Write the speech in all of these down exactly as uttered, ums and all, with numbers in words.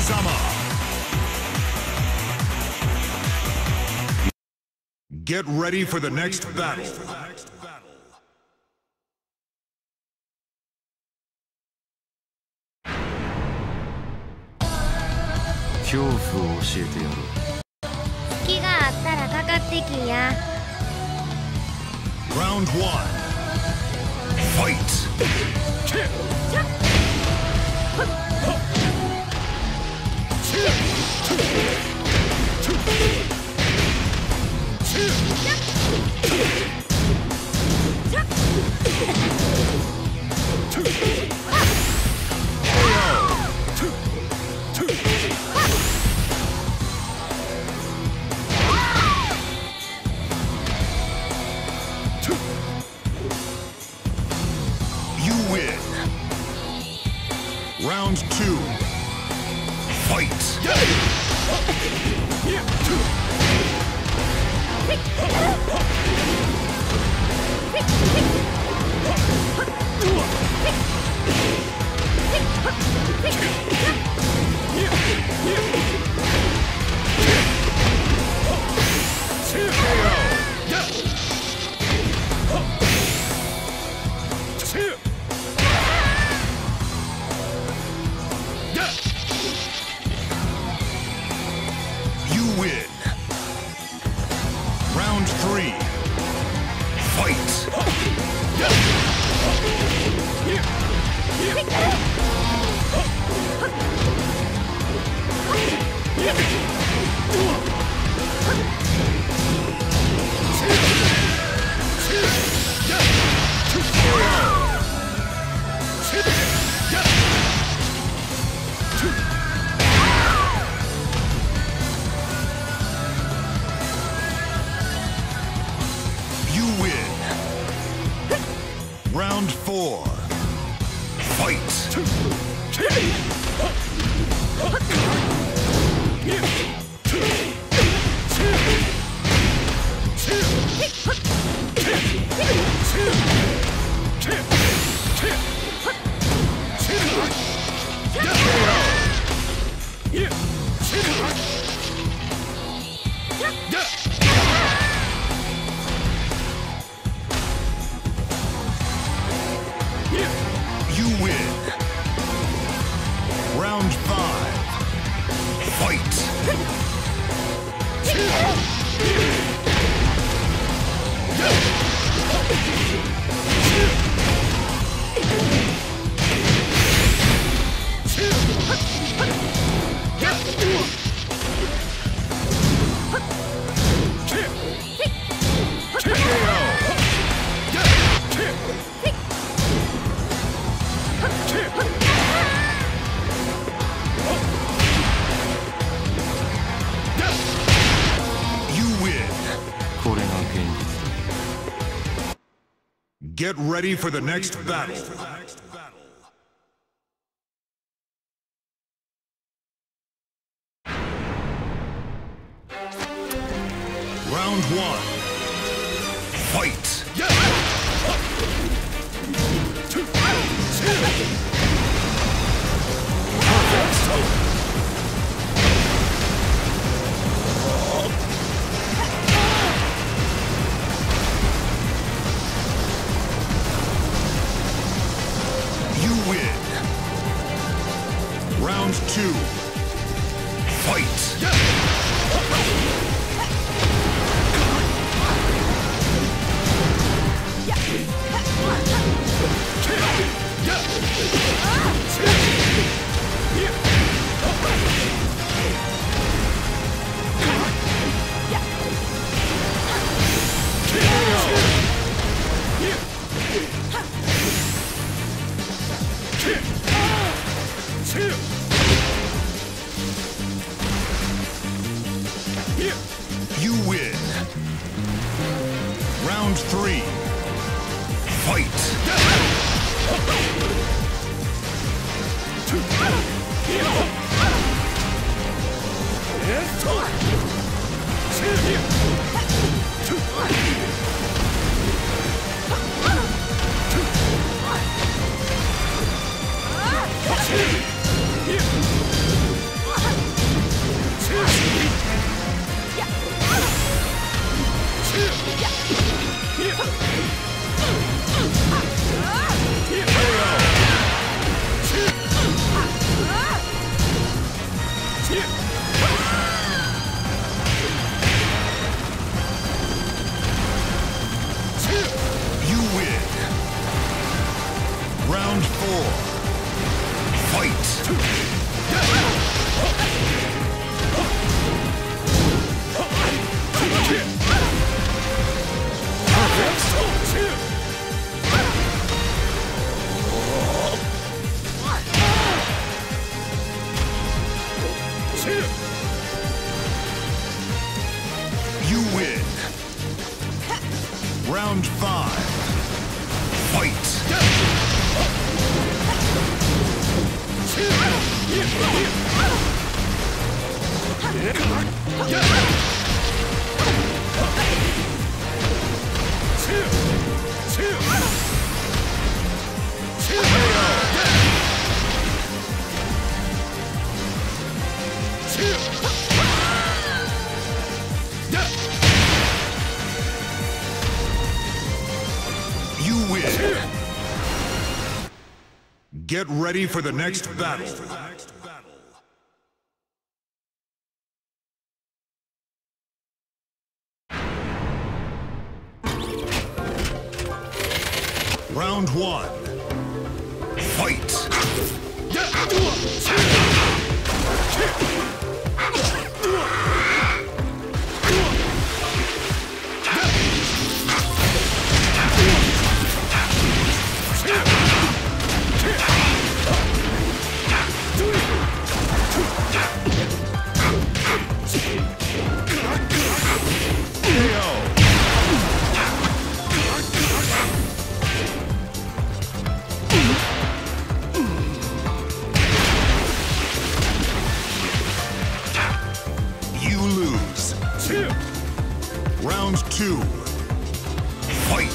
Kazama. Get ready for the next battle. 恐怖を教えてやろう。 隙があったらかかってきや。 Round one. Fight. You win. Round two. Fight. You win. Round three. Fight. You win. Round four. Fight. You win. Round five. Fight. You win. これが現実。 Get ready for the next battle. Round one. Fight. You win. Round two. Fight. You win. Round three. Fight. You win. Round four. Fight. You win. Round five. Fight. You win. Get ready for the next battle. Round one. Fight. You lose. Round two. Fight.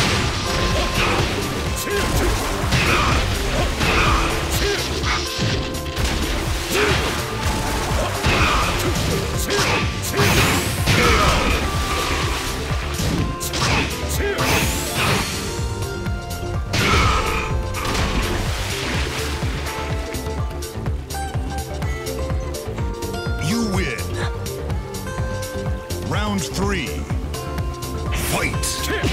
You win. Round three. Fight.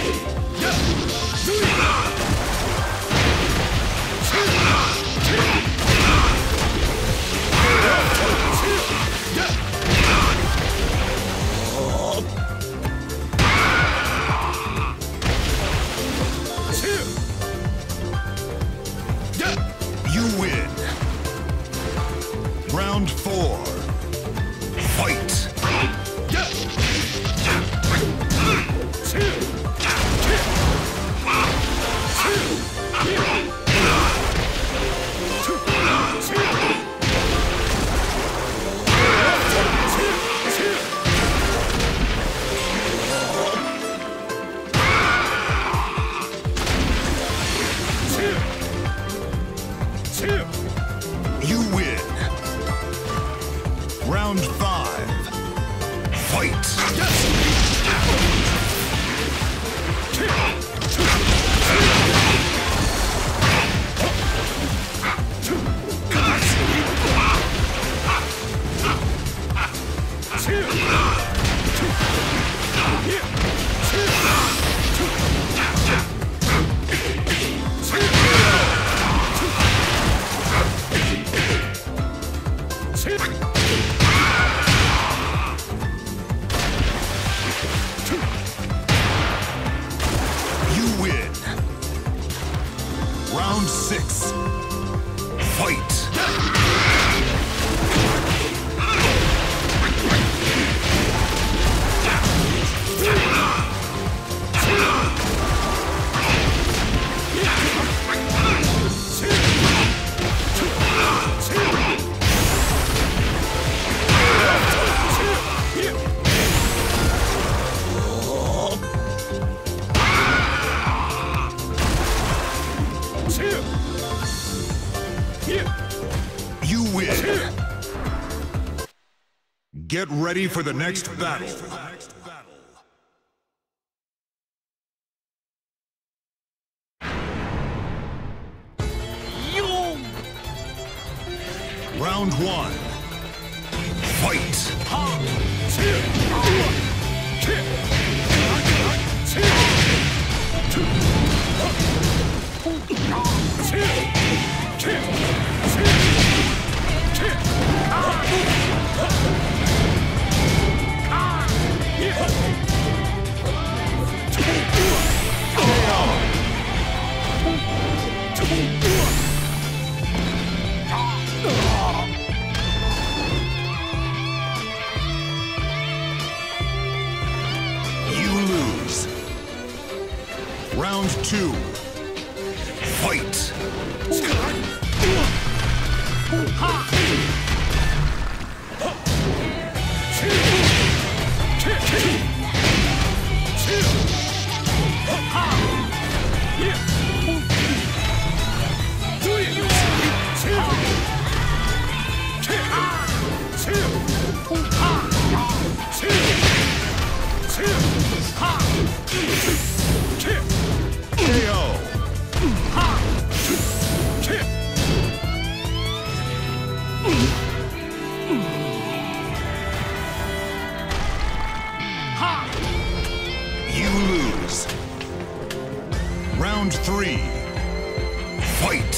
You win. Round four. Fight. You win. Round five. Fight. You win. Round six. Fight. You win. Get ready for the next battle. Round one. Fight. You lose. Round two. Fight. K O. You lose. Round three. Fight.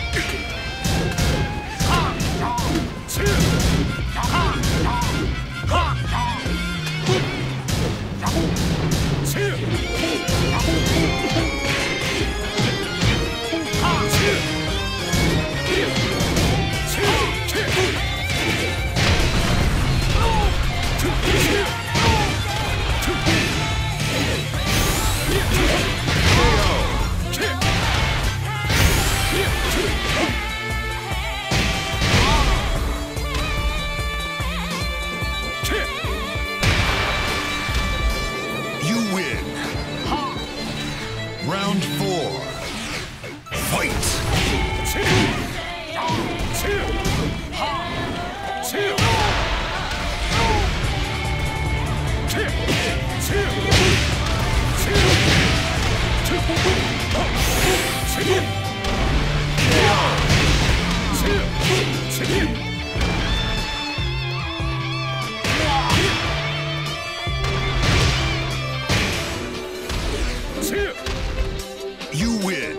You win. Round four. Fight. You win.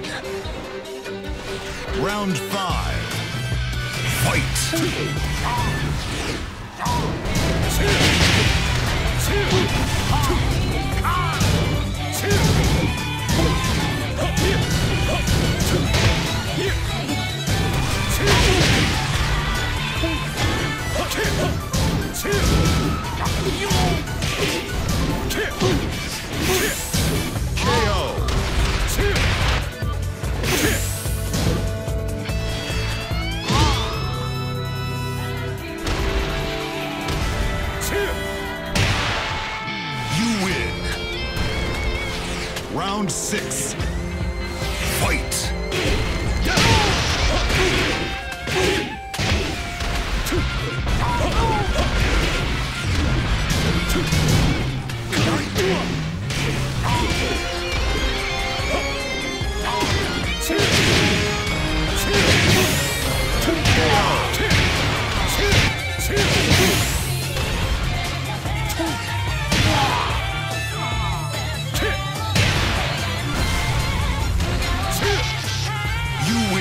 Round five. Fight. Round six. Fight.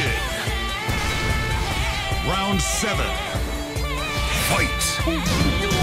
Round seven. Fight.